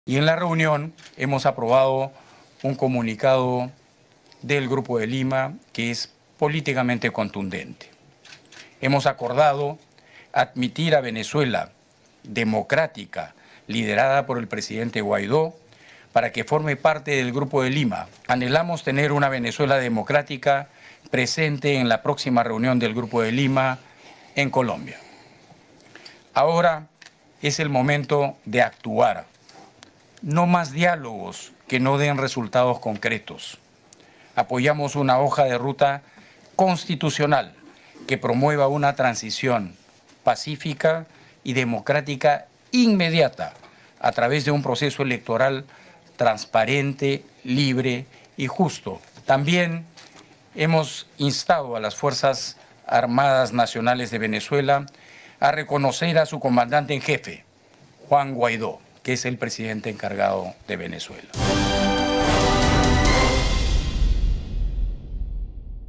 Y en la reunión hemos aprobado un comunicado del Grupo de Lima que es políticamente contundente. Hemos acordado admitir a Venezuela democrática, liderada por el presidente Guaidó, para que forme parte del Grupo de Lima. Anhelamos tener una Venezuela democrática presente en la próxima reunión del Grupo de Lima en Colombia. Ahora es el momento de actuar. No más diálogos que no den resultados concretos. Apoyamos una hoja de ruta constitucional que promueva una transición pacífica y democrática inmediata a través de un proceso electoral transparente, libre y justo. También hemos instado a las Fuerzas Armadas Nacionales de Venezuela a reconocer a su comandante en jefe, Juan Guaidó, que es el presidente encargado de Venezuela.